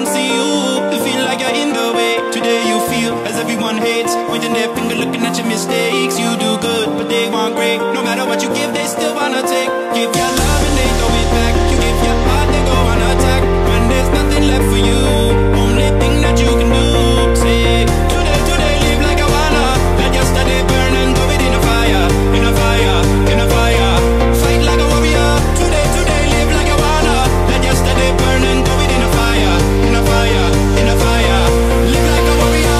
don't see you, you feel like you're in the way. Today you feel as everyone hates, pointing their finger, looking at your mistakes. You do good, but they want great. No matter what you give, they still wanna take. Give your love and they throw it back. You give your heart, they go on attack. When there's nothing left for you, only thing that you can do, say today, today, live like I wanna. Let yesterday burn and throw it in a fire, in a fire, in a fire. Fight like a warrior. Today, today, live like I wanna. Let yesterday burn and throw it in a fire, in a fire, in a fire. Live like a warrior.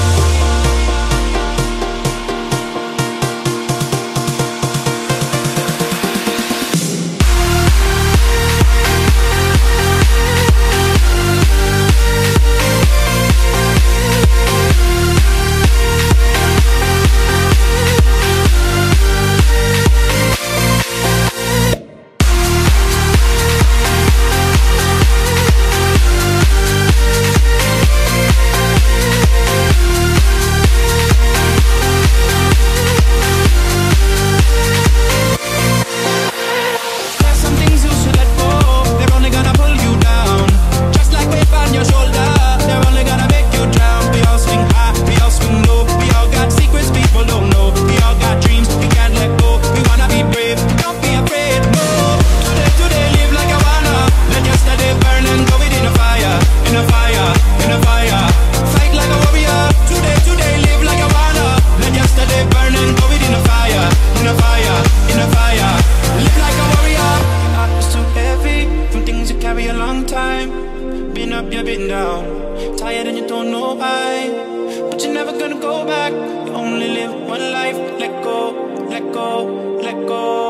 Been up, you've been down, tired and you don't know why, but you're never gonna go back. You only live one life. Let go, let go, let go.